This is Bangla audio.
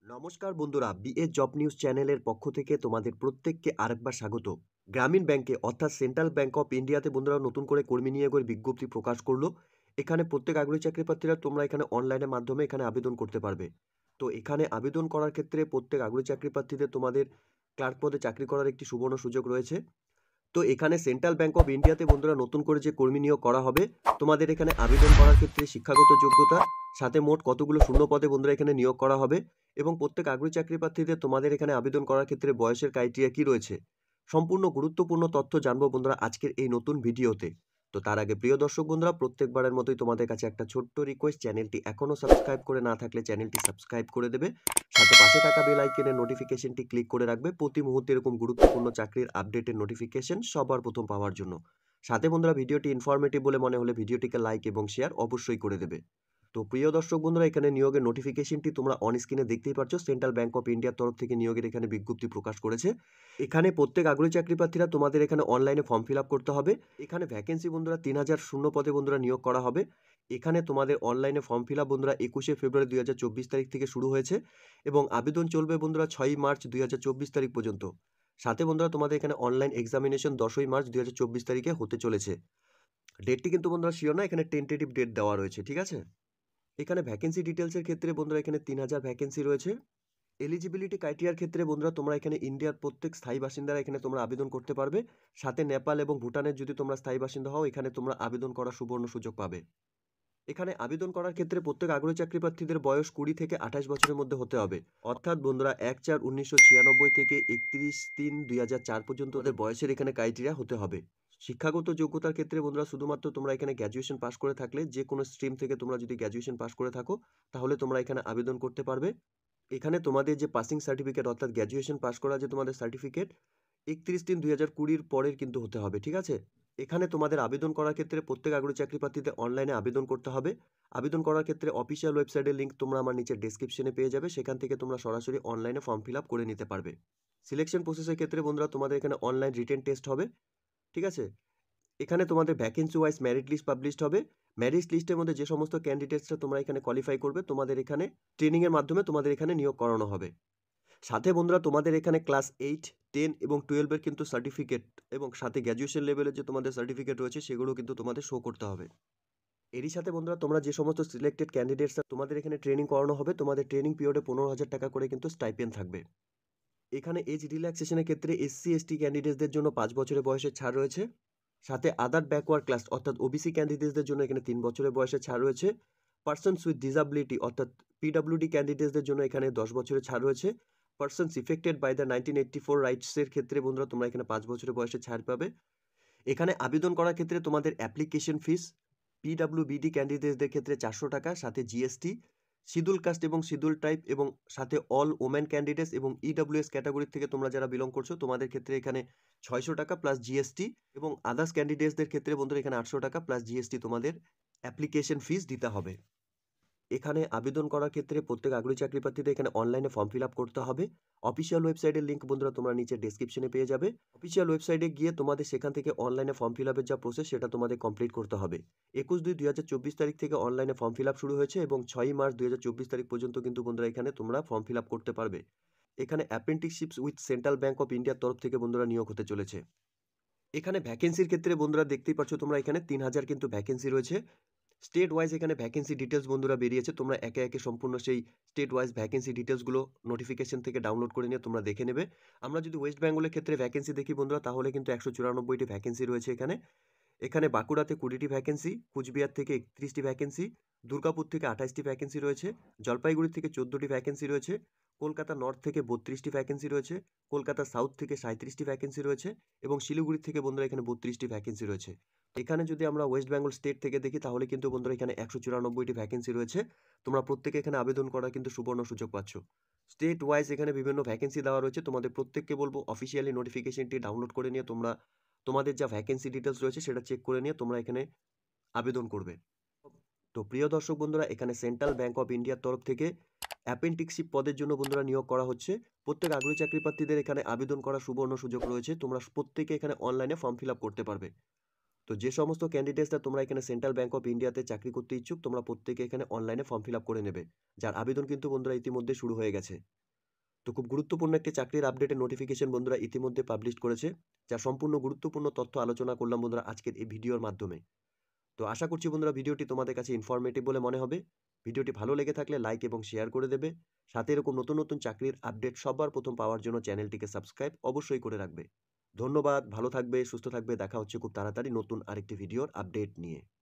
নমস্কার বন্ধুরা, বিএ জব নিউজ চ্যানেলের পক্ষ থেকে তোমাদের প্রত্যেককে আরেকবার স্বাগত। গ্রামীণ ব্যাংকে অর্থাৎ সেন্ট্রাল ব্যাংক অফ ইন্ডিয়াতে বন্ধুরা নতুন করে কর্মী নিয়োগের বিজ্ঞপ্তি প্রকাশ করলো। এখানে প্রত্যেক আগ্রহী চাকরি প্রার্থীরা তোমরা এখানে অনলাইনের মাধ্যমে এখানে আবেদন করতে পারবে। তো এখানে আবেদন করার ক্ষেত্রে প্রত্যেক আগ্রহী চাকরি প্রার্থীদের তোমাদের ক্লার্ক পদে চাকরি করার একটি সুবর্ণ সুযোগ রয়েছে। তো এখানে সেন্ট্রাল ব্যাংক অফ ইন্ডিয়াতে বন্ধুরা নতুন করে যে কর্মী নিয়োগ করা হবে, তোমাদের এখানে আবেদন করার ক্ষেত্রে শিক্ষাগত যোগ্যতা, সাথে মোট কতগুলো শূন্য পদে বন্ধুরা এখানে নিয়োগ করা হবে এবং প্রত্যেক আগ্রহী চাকরি প্রার্থীদের তোমাদের এখানে আবেদন করার ক্ষেত্রে বয়সের ক্রাইটেরিয়া কি রয়েছে, সম্পূর্ণ গুরুত্বপূর্ণ তথ্য জানবো বন্ধুরা আজকের এই নতুন ভিডিওতে। তো তার আগে প্রিয় দর্শক বন্ধুরা, প্রত্যেকবারের মতোই তোমাদের কাছে একটা ছোট্ট রিকোয়েস্ট, চ্যানেলটি এখনও সাবস্ক্রাইব করে না থাকলে চ্যানেলটি সাবস্ক্রাইব করে দেবে, সাথে পাশে থাকা বেল আইকনের নোটিফিকেশনটি ক্লিক করে রাখবে প্রতি মুহূর্তে এরকম গুরুত্বপূর্ণ চাকরির আপডেটের নোটিফিকেশন সবার প্রথম পাওয়ার জন্য। সাথে বন্ধুরা ভিডিওটি ইনফরমেটিভ বলে মনে হলে ভিডিওটিকে লাইক এবং শেয়ার অবশ্যই করে দেবে। তো প্রিয় দর্শক বন্ধুরা, এখানে নিয়োগের নোটিফিকেশনটি তোমরা অন স্ক্রিনে দেখতেই পাচ্ছ। সেন্ট্রাল ব্যাংক অফ ইন্ডিয়ার তরফ থেকে নিয়োগের এখানে বিজ্ঞপ্তি প্রকাশ করেছে। এখানে প্রত্যেক আগ্রহী চাকরি প্রার্থীরা তোমাদের এখানে অনলাইনে ফর্ম ফিল আপ করতে হবে। এখানে ভ্যাকেন্সি বন্ধুরা 3000 শূন্য পদে বন্ধুরা নিয়োগ করা হবে। এখানে তোমাদের অনলাইনে ফর্ম ফিল আপ বন্ধুরা 21শে ফেব্রুয়ারি 2024 তারিখ থেকে শুরু হয়েছে এবং আবেদন চলবে বন্ধুরা 6ই মার্চ 2024 তারিখ পর্যন্ত। সাথে বন্ধুরা তোমাদের এখানে অনলাইন এক্সামিনেশন 10ই মার্চ 2024 তারিখে হতে চলেছে। ডেটটি কিন্তু বন্ধুরা শিওর না, এখানে টেন্টেটিভ ডেট দেওয়া রয়েছে, ঠিক আছে। এখানে ভ্যাকেন্সি ডিটেলসের ক্ষেত্রে বন্ধুরা এখানে 3000 ভ্যাকেন্সি রয়েছে। এলিজিবিলিটি ক্রাইটেরিয়ার ক্ষেত্রে বন্ধুরা তোমরা এখানে ইন্ডিয়ার প্রত্যেক স্থায়ী বাসিন্দারা এখানে তোমরা আবেদন করতে পারবে। সাথে নেপাল এবং ভুটানের যদি তোমরা স্থায়ী বাসিন্দা হও, এখানে তোমরা আবেদন করার সুবর্ণ সুযোগ পাবে। এখানে আবেদন করার ক্ষেত্রে প্রত্যেক আগ্রহী চাকরি প্রার্থীদের বয়স 20 থেকে 28 বছরের মধ্যে হতে হবে। অর্থাৎ বন্ধুরা 1/4/1996 থেকে 31/3/2004 পর্যন্ত ওদের বয়সের এখানে ক্রাইটেরিয়া হতে হবে। শিক্ষাগত যোগ্যতার ক্ষেত্রে বন্ধুরা শুধুমাত্র তোমরা এখানে গ্র্যাজুয়েশন পাস করে থাকলে, যে কোনো স্ট্রিম থেকে তোমরা যদি গ্র্যাজুয়েশন পাস করে থাকো তাহলে তোমরা এখানে আবেদন করতে পারবে। এখানে তোমাদের যে পাসিং সার্টিফিকেট অর্থাৎ গ্র্যাজুয়েশন পাস করা যে তোমাদের সার্টিফিকেট 31/3/2020 পরের কিন্তু হতে হবে, ঠিক আছে। এখানে তোমাদের আবেদন করার ক্ষেত্রে প্রত্যেক আগ্রহী চাকরি প্রার্থীদের অনলাইনে আবেদন করতে হবে। আবেদন করার ক্ষেত্রে অফিসিয়াল ওয়েবসাইটের লিঙ্ক তোমরা আমার নিচে ডেসক্রিপশনে পেয়ে যাবে, সেখান থেকে তোমরা সরাসরি অনলাইনে ফর্ম ফিল আপ করে নিতে পারবে। সিলেকশন প্রসেসের ক্ষেত্রে বন্ধুরা তোমাদের এখানে অনলাইন রিটেন টেস্ট হবে, ঠিক আছে। এখানে তোমাদের vacancy wise merit list published হবে। মেরিট লিস্টের মধ্যে যে সমস্ত ক্যান্ডিডেটসরা তোমরা এখানে কোয়ালিফাই করবে, তোমাদের এখানে ট্রেনিংয়ের মাধ্যমে তোমাদের এখানে নিয়োগ করানো হবে। সাথে বন্ধুরা তোমাদের এখানে ক্লাস 8, 10 এবং 12-এর কিন্তু সার্টিফিকেট এবং সাথে গ্র্যাজুয়েশন লেভেলের যে তোমাদের সার্টিফিকেট রয়েছে সেগুলো কিন্তু তোমাদের শো করতে হবে। এরই সাথে বন্ধুরা তোমরা যে সমস্ত সিলেক্টেড ক্যান্ডিডেটসরা তোমাদের এখানে ট্রেনিং করানো হবে, তোমাদের ট্রেনিং পিরিয়ডে 15,000 টাকা করে কিন্তু স্টাইপেন্ড থাকবে। এখানে এজ রিল্যাক্সেশনের ক্ষেত্রে SC ST ক্যান্ডিডেটসদের জন্য 5 বছরের বয়সের ছাড় রয়েছে। সাথে আদার ব্যাকওয়ার্ড ক্লাস অর্থাৎ ওবিসি ক্যান্ডিডেটসদের জন্য এখানে 3 বছরের বয়সের ছাড় রয়েছে। পার্সনস উইথ ডিসাবিলিটি অর্থাৎ PWD ক্যান্ডিডেটসদের জন্য এখানে 10 বছরের ছাড় রয়েছে। পার্সনস ইফেক্টেড বাই দ্য 1984 রাইটসের ক্ষেত্রে বন্ধুরা তোমরা এখানে 5 বছরের বয়সে ছাড় পাবে। এখানে আবেদন করার ক্ষেত্রে তোমাদের অ্যাপ্লিকেশন ফিস PWBD ক্যান্ডিডেটসদের ক্ষেত্রে 400 টাকা, সাথে জিএসটি, শিডিউল কাস্ট এবং শিডিউল টাইপ এবং সাথে অল ওমেন ক্যান্ডিডেটস এবং EWS ক্যাটাগরি থেকে তোমরা যারা বিলং করছো তোমাদের ক্ষেত্রে এখানে 600 টাকা প্লাস জিএসটি এবং আদার্স ক্যান্ডিডেটসদের ক্ষেত্রে বন্ধুরা এখানে 800 টাকা প্লাস জিএসটি তোমাদের অ্যাপ্লিকেশন ফিস দিতে হবে। এখানে আবেদন করার ক্ষেত্রে প্রত্যেক আগ্রহী চাকরি প্রার্থীদের এখানে অনলাইনে ফর্ম ফিল আপ করতে হবে। অফিসিয়াল ওয়েবসাইটের লিঙ্ক বন্ধুরা তোমরা নিচে ডেসক্রিপশনে পেয়ে যাবে। অফিসিয়াল ওয়েবসাইটে গিয়ে তোমাদের সেখান থেকে অনলাইনে ফর্ম ফিল আপের যা প্রসেস সেটা তোমাদের কমপ্লিট করতে হবে। 21/2/2024 তারিখ থেকে অনলাইনে ফর্ম ফিল আপ শুরু হয়েছে এবং 6ই মার্চ 2024 তারিখ পর্যন্ত কিন্তু বন্ধুরা এখানে তোমরা ফর্ম ফিল আপ করতে পারবে। এখানে apprenticeships with central bank of ইন্ডিয়ার তরফ থেকে বন্ধুরা নিয়োগ হতে চলেছে। এখানে ভ্যাকেন্সির ক্ষেত্রে বন্ধুরা দেখতেই পাচ্ছ তোমরা এখানে 3000 কিন্তু ভ্যাকেন্সি রয়েছে। স্টেট ওয়াইজ এখানে ভ্যাকেন্সি ডিটেলস বন্ধুরা বেরিয়েছে, তোমরা একে একে সম্পূর্ণ সেই স্টেট ওয়াইজ ভ্যাকেন্সি ডিটেলসগুলো নোটিফিকেশন থেকে ডাউনলোড করে নিয়ে তোমরা দেখে নেবে। আমরা যদি ওয়েস্ট বেঙ্গলের ক্ষেত্রে ভ্যাকেন্সি দেখি বন্ধুরা, তাহলে কিন্তু 194টি ভ্যাকেন্সি রয়েছে এখানে। এখানে বাঁকুড়াতে 20টি ভ্যাকেন্সি, কুচবিহার থেকে 31টি ভ্যাকেন্সি, দুর্গাপুর থেকে 28টি ভ্যাকেন্সি রয়েছে, জলপাইগুড়ি থেকে 14টি ভ্যাকেন্সি রয়েছে, কলকাতা নর্থ থেকে 32টি ভ্যাকেন্সি রয়েছে, কলকাতা সাউথ থেকে 37টি ভ্যাকেন্সি রয়েছে এবং শিলিগুড়ি থেকে বন্ধুরা এখানে 32টি ভ্যাকেন্সি রয়েছে। এখানে যদি আমরা ওয়েস্ট বেঙ্গল স্টেট থেকে দেখি তাহলে কিন্তু বন্ধুরা এখানে 194টি ভ্যাকেন্সি রয়েছে। তোমরা প্রত্যেকে এখানে আবেদন করার কিন্তু সুবর্ণ সুযোগ পাচ্ছ। স্টেট ওয়াইজ এখানে বিভিন্ন ভ্যাকেন্সি দেওয়া রয়েছে, তোমাদের প্রত্যেককে বলবো অফিসিয়ালি নোটিফিকেশনটি ডাউনলোড করে নিয়ে তোমরা তোমাদের যা ভ্যাকেন্সি ডিটেলস রয়েছে সেটা চেক করে নিয়ে তোমরা এখানে আবেদন করবে। তো প্রিয় দর্শক বন্ধুরা, এখানে সেন্ট্রাল ব্যাংক অফ ইন্ডিয়ার তরফ থেকে অ্যাপ্রেন্টিসশিপ পদের জন্য বন্ধুরা নিয়োগ করা হচ্ছে। প্রত্যেক আগ্রহী চাকরি প্রার্থীদের এখানে আবেদন করার সুবর্ণ সুযোগ রয়েছে, তোমরা প্রত্যেকে এখানে অনলাইনে ফর্ম ফিল আপ করতে পারবে। তো যে সমস্ত ক্যান্ডিডেটসরা তোমরা এখানে সেন্ট্রাল ব্যাংক অফ ইন্ডিয়াতে চাকরি করতে ইচ্ছুক, তোমরা প্রত্যেকে এখানে অনলাইনে ফর্ম ফিল আপ করে নেবে, যার আবেদন কিন্তু বন্ধুরা ইতিমধ্যে শুরু হয়ে গেছে। তো খুব গুরুত্বপূর্ণ একটি চাকরির আপডেটের নোটিফিকেশন বন্ধুরা ইতিমধ্যে পাবলিশ করেছে, যা সম্পূর্ণ গুরুত্বপূর্ণ তথ্য আলোচনা করলাম বন্ধুরা আজকের এই ভিডিওর মাধ্যমে। তো আশা করছি বন্ধুরা ভিডিওটি তোমাদের কাছে ইনফরমেটিভ বলে মনে হবে। ভিডিওটি ভালো লেগে থাকলে লাইক এবং শেয়ার করে দেবে। সাথে এরকম নতুন নতুন চাকরির আপডেট সবার প্রথম পাওয়ার জন্য চ্যানেলটিকে সাবস্ক্রাইব অবশ্যই করে রাখবে। ধন্যবাদ, ভালো থাকবে, সুস্থ থাকবে। দেখা হচ্ছে খুব তাড়াতাড়ি নতুন আরেকটি ভিডিওর আপডেট নিয়ে।